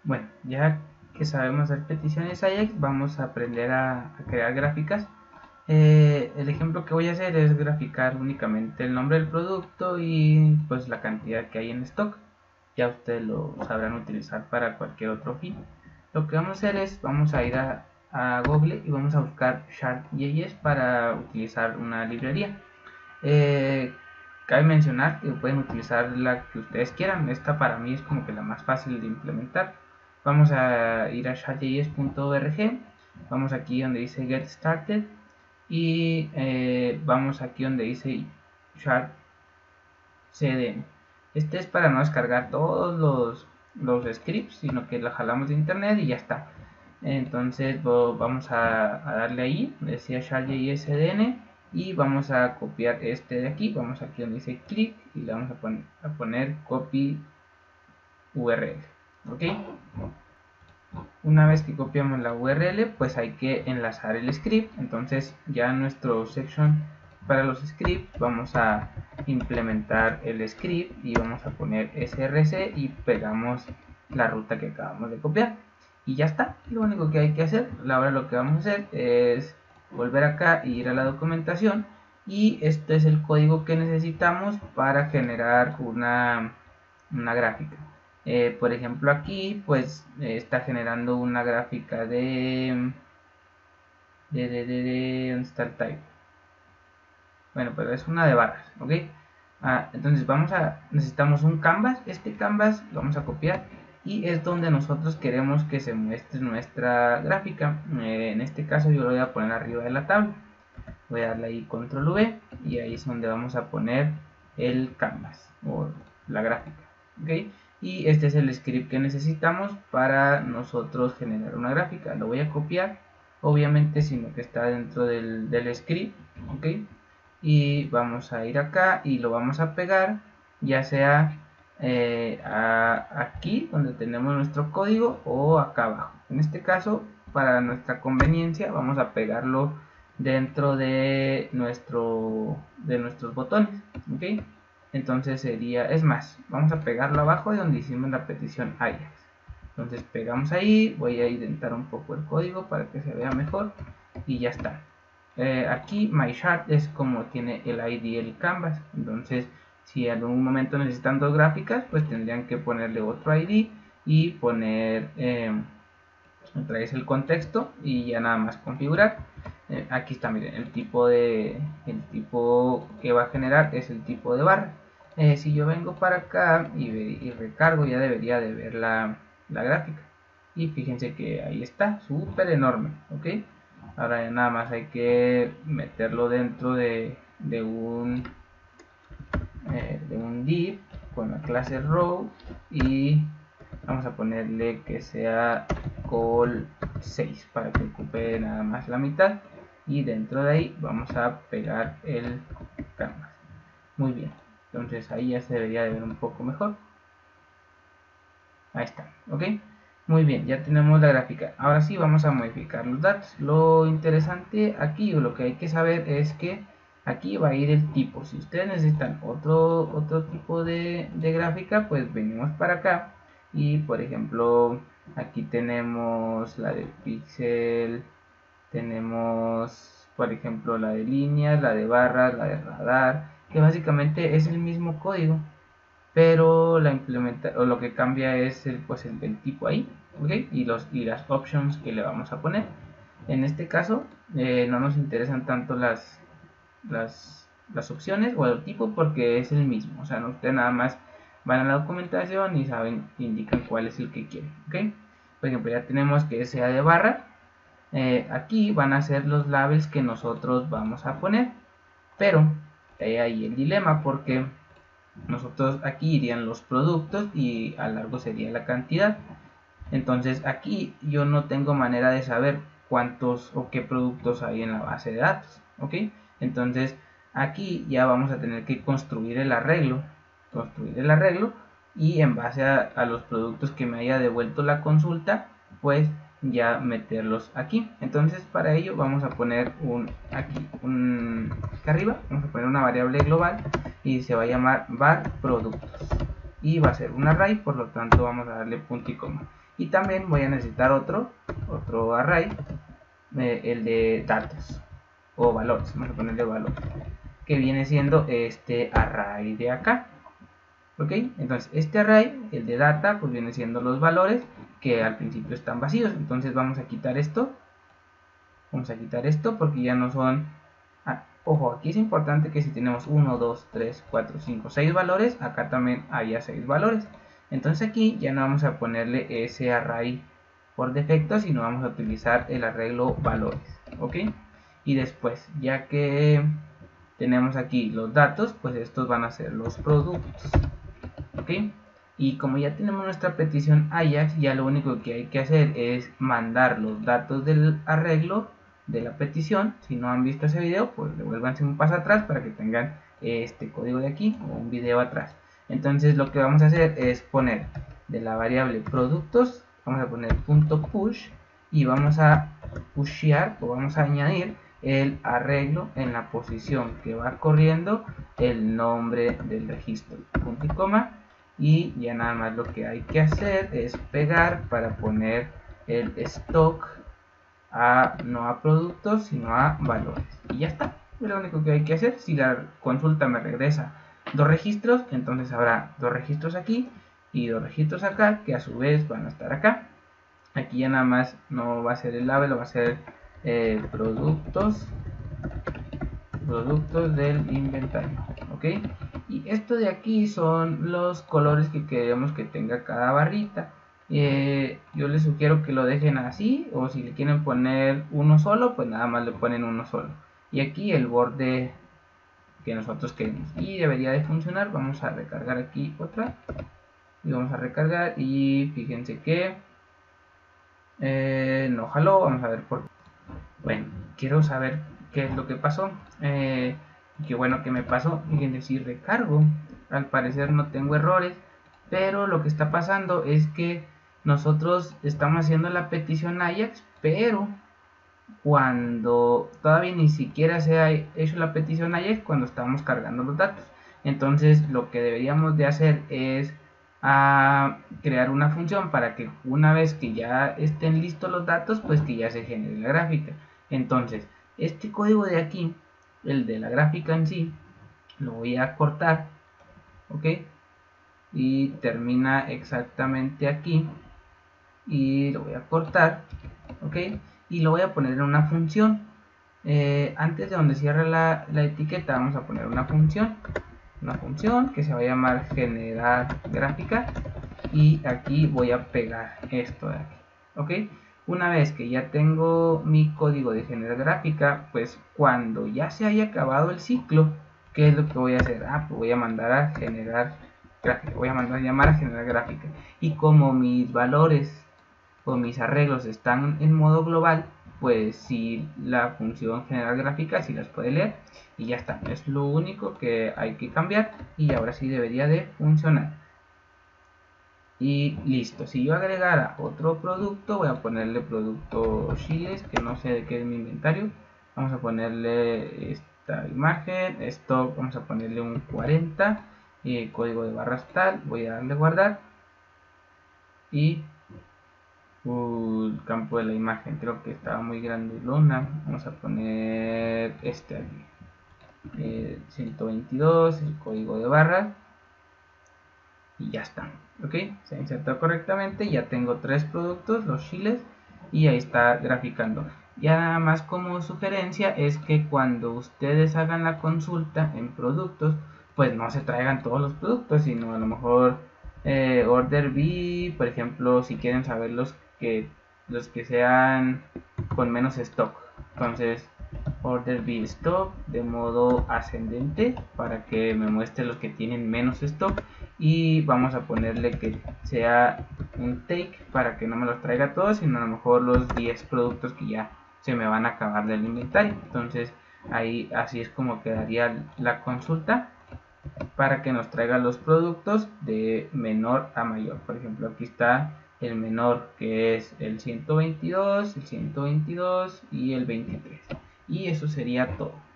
Bueno, ya que sabemos hacer peticiones AJAX, vamos a aprender a crear gráficas. El ejemplo que voy a hacer es graficar únicamente el nombre del producto y pues la cantidad que hay en stock. Ya ustedes lo sabrán utilizar para cualquier otro fin. Lo que vamos a hacer es, vamos a ir a Google y vamos a buscar Chart.js para utilizar una librería. Eh, Cabe mencionar que pueden utilizar la que ustedes quieran. Esta para mí es como que la más fácil de implementar. Vamos a ir a chartjs.org. Vamos aquí donde dice Get Started. Y vamos aquí donde dice Chart CDN. Este es para no descargar todos los scripts, sino que lo jalamos de internet y ya está. Entonces vamos a darle ahí, decía Chart.js CDN, y vamos a copiar este de aquí. Vamos aquí donde dice clic y le vamos a poner copy URL. ¿Ok? Una vez que copiamos la URL, pues hay que enlazar el script. Entonces ya nuestro section para los scripts vamos a implementar el script y vamos a poner src y pegamos la ruta que acabamos de copiar y ya está. Lo único que hay que hacer, ahora lo que vamos a hacer es volver acá e ir a la documentación, y este es el código que necesitamos para generar una gráfica. Por ejemplo, aquí pues está generando una gráfica ¿dónde está el type? Bueno, pero es una de barras, ¿ok? Entonces necesitamos un canvas. Este canvas lo vamos a copiar y es donde nosotros queremos que se muestre nuestra gráfica. En este caso yo lo voy a poner arriba de la tabla. Voy a darle ahí control V y ahí es donde vamos a poner el canvas o la gráfica, ¿ok? Y este es el script que necesitamos para nosotros generar una gráfica. Lo voy a copiar, obviamente, sino que está dentro del script, ¿ok? Y vamos a ir acá y lo vamos a pegar, ya sea aquí donde tenemos nuestro código o acá abajo. En este caso, para nuestra conveniencia, vamos a pegarlo dentro de nuestros botones, ¿ok? Entonces sería, es más, vamos a pegarlo abajo de donde hicimos la petición Ajax. Entonces pegamos ahí, voy a indentar un poco el código para que se vea mejor y ya está. Aquí my chart es como tiene el ID el canvas. Entonces si en algún momento necesitan dos gráficas, pues tendrían que ponerle otro ID y poner otra vez el contexto y ya nada más configurar. Aquí está, miren, el tipo que va a generar es el tipo de barra. Si yo vengo para acá y recargo, ya debería de ver la gráfica. Y fíjense que ahí está, súper enorme, ¿ok? Ahora nada más hay que meterlo dentro de un div con la clase row y vamos a ponerle que sea call 6 para que ocupe nada más la mitad, y dentro de ahí vamos a pegar el canvas. Muy bien, entonces ahí ya se debería de ver un poco mejor. Ahí está, ok. Muy bien, ya tenemos la gráfica. Ahora sí vamos a modificar los datos. Lo interesante aquí, o lo que hay que saber, es que aquí va a ir el tipo. Si ustedes necesitan otro tipo de gráfica, pues venimos para acá y por ejemplo aquí tenemos la de pixel, tenemos por ejemplo la de líneas, la de barras, la de radar, que básicamente es el mismo código, pero lo que cambia es el tipo ahí, ¿okay? Y las options que le vamos a poner. En este caso no nos interesan tanto las opciones o el tipo, porque es el mismo. O sea, ustedes nada más van a la documentación y saben, indican cuál es el que quieren, ¿okay? Por ejemplo, ya tenemos que sea de barra. Aquí van a ser los labels que nosotros vamos a poner, pero hay ahí el dilema, porque nosotros aquí irían los productos y a largo sería la cantidad. Entonces aquí yo no tengo manera de saber cuántos o qué productos hay en la base de datos, ¿ok? Entonces aquí ya vamos a tener que construir el arreglo y en base a los productos que me haya devuelto la consulta, pues ya meterlos aquí. Entonces para ello vamos a poner acá arriba vamos a poner una variable global y se va a llamar var productos. y va a ser un array, por lo tanto vamos a darle punto y coma. Y también voy a necesitar otro array, el de datos o valores, vamos a ponerle valores, que viene siendo este array de acá. Ok, entonces este array, el de data, pues viene siendo los valores que al principio están vacíos. Entonces vamos a quitar esto. Vamos a quitar esto porque ya no son... ojo, aquí es importante que si tenemos 1, 2, 3, 4, 5, 6 valores, acá también haya 6 valores. Entonces aquí ya no vamos a ponerle ese array por defecto, sino vamos a utilizar el arreglo valores. Ok, y después, ya que tenemos aquí los datos, pues estos van a ser los productos. Ok, y como ya tenemos nuestra petición Ajax, ya lo único que hay que hacer es mandar los datos del arreglo de la petición. Si no han visto ese video, pues devuélvanse un paso atrás para que tengan este código de aquí o un video atrás. Entonces lo que vamos a hacer es poner de la variable productos, vamos a poner .push y vamos a pushear o vamos a añadir el arreglo en la posición que va corriendo el nombre del registro, punto y coma, y ya nada más lo que hay que hacer es pegar para poner el stock no a productos sino a valores, y ya está, es lo único que hay que hacer. Si la consulta me regresa dos registros, entonces habrá dos registros aquí y dos registros acá, que a su vez van a estar acá. Aquí ya nada más no va a ser el label, va a ser productos del inventario. Ok, y esto de aquí son los colores que queremos que tenga cada barrita. Yo les sugiero que lo dejen así, o si le quieren poner uno solo, pues nada más le ponen uno solo. Y aquí el borde que nosotros queremos, y debería de funcionar. Vamos a recargar aquí otra y vamos a recargar, y fíjense que no jaló. Vamos a ver por qué. Bueno, quiero saber qué es lo que pasó. Qué bueno que me pasó. Fíjense, si recargo, al parecer no tengo errores, pero lo que está pasando es que nosotros estamos haciendo la petición Ajax, pero cuando todavía ni siquiera se ha hecho la petición Ajax, cuando estamos cargando los datos. Entonces lo que deberíamos de hacer es crear una función para que una vez que ya estén listos los datos, pues que ya se genere la gráfica. Entonces este código de aquí, el de la gráfica en sí, lo voy a cortar. Ok, y termina exactamente aquí, y lo voy a cortar. Ok, y lo voy a poner en una función. Antes de donde cierre la etiqueta, vamos a poner una función que se va a llamar generar gráfica, y aquí voy a pegar esto de aquí. Ok, una vez que ya tengo mi código de generar gráfica, pues cuando ya se haya acabado el ciclo, ¿qué es lo que voy a hacer? Pues voy a mandar a generar gráfica, voy a mandar a llamar a generar gráfica, y como mis valores o mis arreglos están en modo global, pues si la función generar gráfica si las puede leer, y ya está. Es lo único que hay que cambiar, y ahora sí debería de funcionar. Y listo. Si yo agregara otro producto, voy a ponerle producto chiles, que no sé de qué es mi inventario. Vamos a ponerle esta imagen, stock, vamos a ponerle un 40, código de barras tal, voy a darle guardar, y el campo de la imagen creo que estaba muy grande, lona, vamos a poner este aquí, 122, el código de barras, y ya está. Ok, se insertó correctamente, ya tengo tres productos, los chiles, y ahí está graficando. Ya nada más como sugerencia es que cuando ustedes hagan la consulta en productos, pues no se traigan todos los productos, sino a lo mejor order by, por ejemplo, si quieren saber los que sean con menos stock, entonces order by stock de modo ascendente para que me muestre los que tienen menos stock, y vamos a ponerle que sea un take para que no me los traiga todos, sino a lo mejor los 10 productos que ya se me van a acabar del inventario. Entonces ahí así es como quedaría la consulta, para que nos traiga los productos de menor a mayor. Por ejemplo, aquí está el menor, que es el 122, el 122 y el 23. Y eso sería todo.